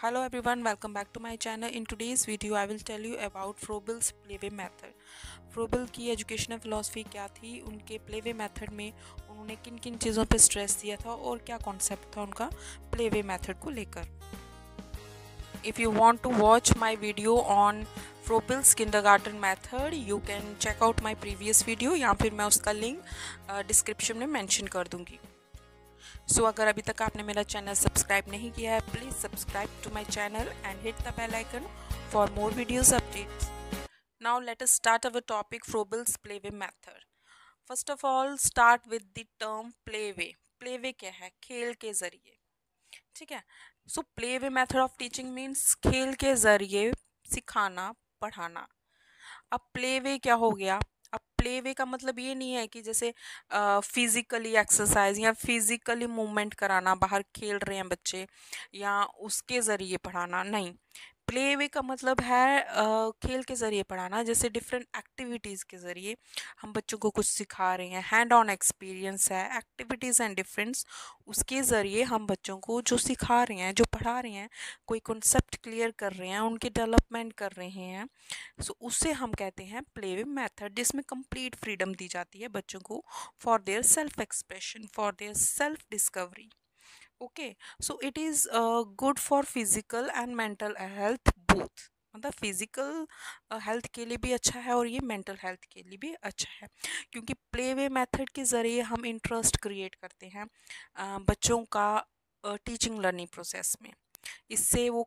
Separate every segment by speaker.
Speaker 1: Hello everyone, welcome back to my channel. In today's video I will tell you about Froebel's play way method. Froebel की educational philosophy क्या थी, उनके playway method में उन्होंने किन किन चीज़ों पे स्ट्रेस दिया था और क्या कॉन्सेप्ट था उनका प्लेवे मेथड को लेकर. If you want to watch my video on Froebel's kindergarten method, you can check out my previous video या फिर मैं उसका लिंक डिस्क्रिप्शन में मेंशन कर दूँगी. सो अगर अभी तक आपने मेरा चैनल सब्सक्राइब नहीं किया है, please subscribe to my channel and hit the bell icon for more videos updates. Now let us start our topic Froebel's play way method. First of all start with the term play way. Play way क्या है? खेल के ज़रिए. ठीक है. So play way method of teaching means खेल के ज़रिए सिखाना, पढ़ाना. अब प्लेवे क्या हो गया? अब प्लेवे का मतलब ये नहीं है कि जैसे फिजिकली एक्सरसाइज या फिजिकली मूवमेंट कराना, बाहर खेल रहे हैं बच्चे या उसके ज़रिए पढ़ाना. नहीं, प्ले वे का मतलब है खेल के ज़रिए पढ़ाना. जैसे डिफरेंट एक्टिविटीज़ के ज़रिए हम बच्चों को कुछ सिखा रहे हैं, हैंड ऑन एक्सपीरियंस है, एक्टिविटीज़ एंड डिफरेंस, उसके ज़रिए हम बच्चों को जो सिखा रहे हैं, जो पढ़ा रहे हैं, कोई कॉन्सेप्ट क्लियर कर रहे हैं, उनकी डेवलपमेंट कर रहे हैं. सो उससे हम कहते हैं प्ले वे मेथड, जिसमें कंप्लीट फ्रीडम दी जाती है बच्चों को for their self expression, for their self discovery. Okay, so it is good for physical and mental health both. मतलब फिजिकल हेल्थ के लिए भी अच्छा है और ये मेंटल हेल्थ के लिए भी अच्छा है, क्योंकि प्ले वे मेथड के ज़रिए हम इंटरेस्ट क्रिएट करते हैं बच्चों का टीचिंग लर्निंग प्रोसेस में. इससे वो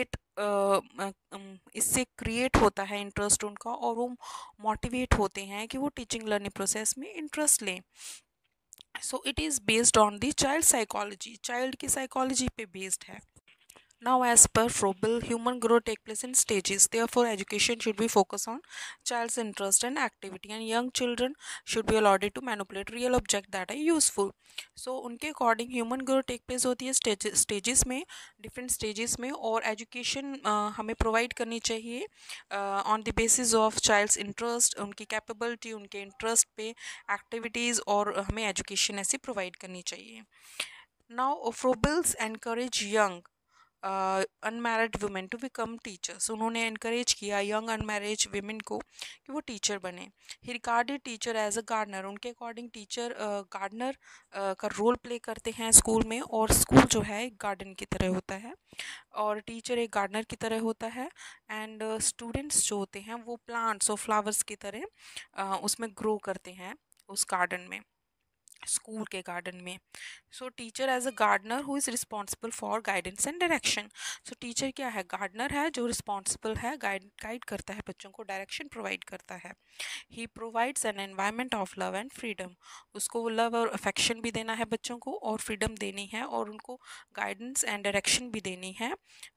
Speaker 1: इससे क्रिएट होता है इंटरेस्ट उनका, और वो मोटिवेट होते हैं कि वो टीचिंग लर्निंग प्रोसेस में इंटरेस्ट लें. So it is based on the child psychology, child की साइकोलॉजी पे बेस्ड है. Now, as per Froebel, human growth take place in stages. Therefore, education should be focused on child's interest and activity, and young children should be allowed to manipulate real objects that are useful. So, उनके according human growth take place होती है stages में, different stages में, और education हमें provide करनी चाहिए on the basis of child's interest, उनकी capability, उनके interest पे activities, और हमें education ऐसी provide करनी चाहिए. Now, Froebel's encourage young unmarried women to become teachers. उन्होंने इनक्रेज किया यंग अनमैरिज वीमेन को कि वो टीचर बने. He regarded teacher as a gardener. उनके अकॉर्डिंग टीचर गार्डनर का रोल प्ले करते हैं स्कूल में, और स्कूल जो है एक गार्डन की तरह होता है और टीचर एक गार्डनर की तरह होता है. एंड स्टूडेंट्स जो होते हैं वो प्लांट्स और फ्लावर्स की तरह उसमें ग्रो करते हैं उस गार्डन में, स्कूल के गार्डन में. So teacher as a gardener who is responsible for guidance and direction. So teacher क्या है? गार्डनर है जो रिस्पॉन्सिबल है, गाइड करता है बच्चों को, डायरेक्शन प्रोवाइड करता है. He provides an environment of love and freedom. उसको लव और अफेक्शन भी देना है बच्चों को, और फ्रीडम देनी है, और उनको गाइडेंस एंड डायरेक्शन भी देनी है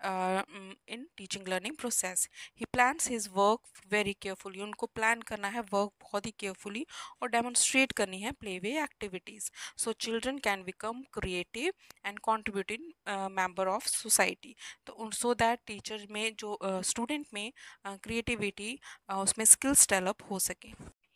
Speaker 1: in teaching learning process. He plans his work very carefully. उनको प्लान करना है वर्क बहुत ही केयरफुली, और डेमोन्स्ट्रेट करनी है play way activities. So children can become creative and contributing member of society. तो सो दैट टीचर में जो स्टूडेंट में क्रिएटिविटी, उसमें स्किल्स डेवलप हो सके.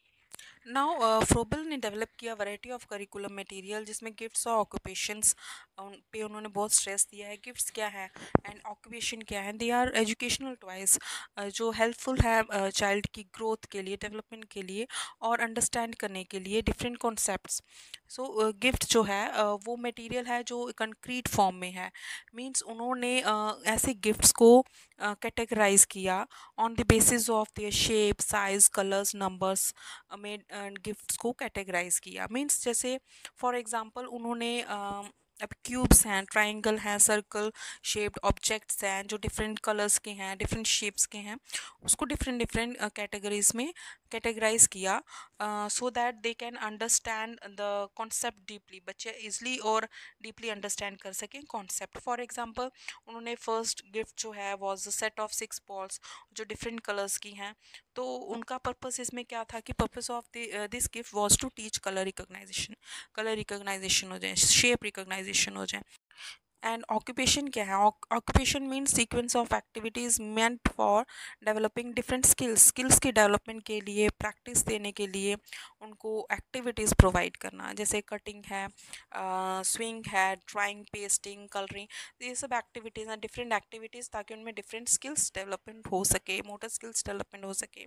Speaker 1: नाउ फ्रोबेल ने डेवलप किया वैरायटी ऑफ करिकुलम मटेरियल, जिसमें गिफ्ट्स और ऑक्यूपेशंस पे उन्होंने बहुत स्ट्रेस दिया है. गिफ्ट्स क्या है एंड ऑक्यूपेशन क्या है? दे आर एजुकेशनल टॉयज जो हेल्पफुल है चाइल्ड की ग्रोथ के लिए, डेवलपमेंट के लिए, और अंडरस्टैंड करने के लिए डिफरेंट कॉन्सेप्ट्स. सो गिफ्ट जो है वो मटेरियल है जो कंक्रीट फॉर्म में है. मीन्स उन्होंने ऐसे गिफ्ट्स को कैटेगराइज किया on the basis of their shape, size, colours, numbers में गिफ्ट्स को कैटेगराइज किया. मीन्स जैसे फॉर एग्जांपल उन्होंने अब क्यूब्स हैं, ट्रायंगल हैं, सर्कल शेप्ड ऑब्जेक्ट्स हैं जो डिफरेंट कलर्स के हैं, डिफरेंट शेप्स के हैं, उसको डिफरेंट डिफरेंट कैटेगरीज में कैटेगराइज किया so that they can understand the concept deeply. बच्चे इजली और डीपली अंडरस्टैंड कर सकें कॉन्सेप्ट. फॉर एग्जांपल उन्होंने फर्स्ट गिफ्ट जो है was a set of 6 balls जो डिफरेंट कलर्स की हैं. तो उनका पर्पस इसमें क्या था कि purpose of this gift was to teach colour recognization हो जाए, शेप रिकॉग्नाइजेशन हो जाए. एंड ऑक्यूपेशन क्या है? Occupation means sequence of activities meant for developing different skills की डेवलपमेंट के लिए, प्रैक्टिस देने के लिए उनको एक्टिविटीज़ प्रोवाइड करना, जैसे कटिंग है, स्विंग है, ड्राइंग, पेस्टिंग, कलरिंग, ये सब एक्टिविटीज़ हैं, डिफरेंट एक्टिविटीज़, ताकि उनमें डिफरेंट स्किल्स डेवलपमेंट हो सके, मोटर स्किल्स डेवलपमेंट हो सके।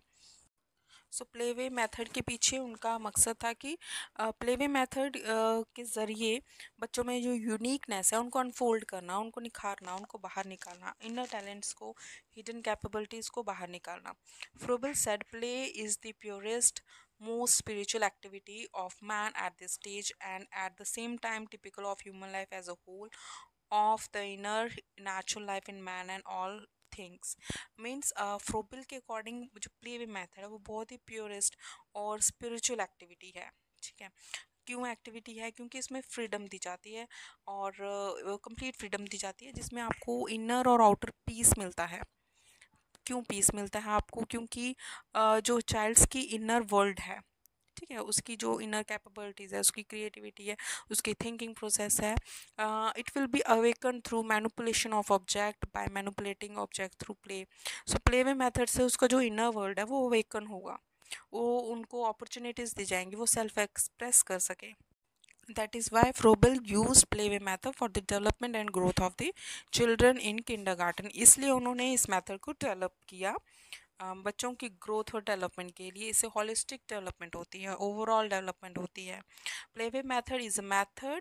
Speaker 1: सो प्लेवे मेथड के पीछे उनका मकसद था कि प्लेवे मेथड के ज़रिए बच्चों में जो यूनिकनेस है उनको अनफोल्ड करना, उनको निखारना, उनको बाहर निकालना, इनर टैलेंट्स को, हिडन कैपेबिलिटीज़ को बाहर निकालना। Froebel said play is the purest most spiritual activity of man at this stage, and at the same time typical of human life as a whole, of the inner natural life in man and all things. Means Froebel के according जो play way method है वो बहुत ही purest और spiritual activity है। ठीक है, क्यों एक्टिविटी है? क्योंकि इसमें फ्रीडम दी जाती है, और कंप्लीट फ्रीडम दी जाती है, जिसमें आपको इनर और आउटर पीस मिलता है। क्यों पीस मिलता है आपको? क्योंकि जो चाइल्ड्स की इनर वर्ल्ड है, ठीक है, उसकी जो इनर कैपेबिलिटीज़ है, उसकी क्रिएटिविटी है, उसकी थिंकिंग प्रोसेस है, it will be awaken through manipulation of object, by manipulating object through play. So play में मेथड से उसका जो इनर वर्ल्ड है वो अवेकन होगा, वो उनको अपॉर्चुनिटीज़ दी जाएंगी, वो सेल्फ एक्सप्रेस कर सके। That is why Froebel used playway method for the development and growth of the children in kindergarten। इसलिए उन्होंने इस मेथड को डेवलप किया बच्चों की ग्रोथ और डेवलपमेंट के लिए। इससे होलिस्टिक डेवलपमेंट होती है, ओवरऑल डेवलपमेंट होती है। Play way method is a method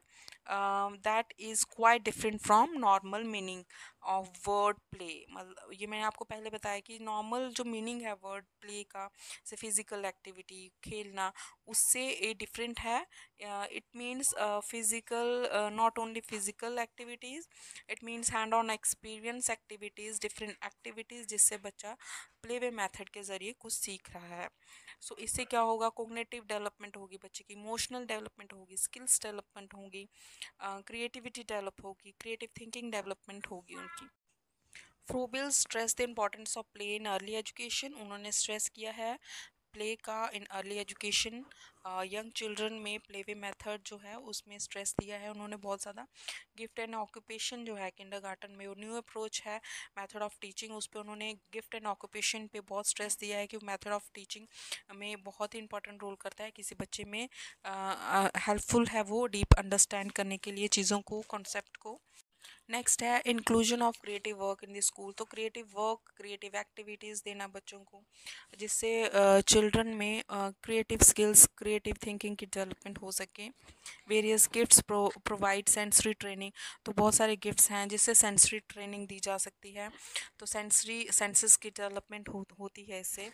Speaker 1: that is quite different from normal meaning of word play. मतलब ये मैंने आपको पहले बताया कि नॉर्मल जो मीनिंग है वर्ड प्ले का, जैसे फिजिकल एक्टिविटी, खेलना, उससे ये डिफरेंट है। It means physical, not only physical activities, it means hand on experience activities, different activities, जिससे बच्चा प्ले वे मैथड के ज़रिए कुछ सीख रहा है। सो इससे क्या होगा? कोग्निटिव डेवलपमेंट होगी बच्चे की, इमोशनल डेवलपमेंट होगी, स्किल्स डेवलपमेंट होगी, क्रिएटिविटी डेवलप होगी, क्रिएटिव थिंकिंग डेवलपमेंट होगी उनकी। Froebel stress the importance of play in early education. उन्होंने स्ट्रेस किया है प्ले का in early education. Young children में प्लेवे मेथड जो है उसमें स्ट्रेस दिया है उन्होंने बहुत ज़्यादा। गिफ्ट एंड ऑक्यूपेशन जो है किंडरगार्टन में, वो न्यू अप्रोच है मेथड ऑफ टीचिंग, उस पर उन्होंने गिफ्ट एंड ऑक्यूपेशन पे बहुत स्ट्रेस दिया है कि मेथड ऑफ टीचिंग में बहुत ही इंपॉर्टेंट रोल करता है किसी बच्चे में, हेल्पफुल है वो डीप अंडरस्टैंड करने के लिए चीज़ों को, कॉन्सेप्ट को। नेक्स्ट है inclusion of creative work in the school. तो क्रिएटिव वर्क, क्रिएटिव एक्टिविटीज़ देना बच्चों को, जिससे चिल्ड्रन में क्रिएटिव स्किल्स, क्रिएटिव थिंकिंग की डेवलपमेंट हो सके। Various gifts provide sensory training. तो बहुत सारे गिफ्ट्स हैं जिससे सेंसरी ट्रेनिंग दी जा सकती है, तो सेंसरी सेंसेस की डेवलपमेंट होती है इससे।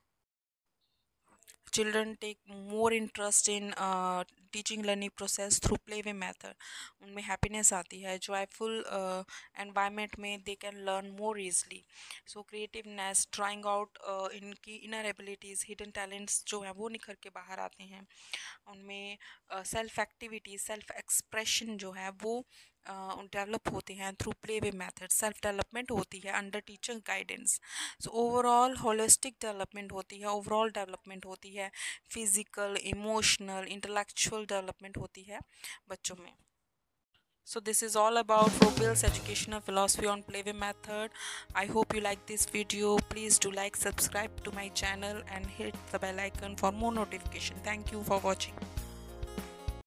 Speaker 1: Children take more interest in teaching learning process through play way method। उनमें happiness आती है, joyful environment में they can learn more easily। so creativeness, drawing out इनकी inner abilities, hidden talents जो हैं वो निखर के बाहर आते हैं उनमें। सेल्फ एक्टिविटी, सेल्फ एक्सप्रेशन जो है वो डेवलप होते हैं through play way method. Self development होती है under teacher guidance. So overall holistic development होती है, ओवरऑल डेवलपमेंट होती है, फिजिकल, इमोशनल, इंटेलेक्चुअल डेवलपमेंट होती है बच्चों में। So this is all about Froebel's educational philosophy on Playway method. I hope you like this video. Please do like, subscribe to my channel and hit the bell icon for more notification. Thank you for watching.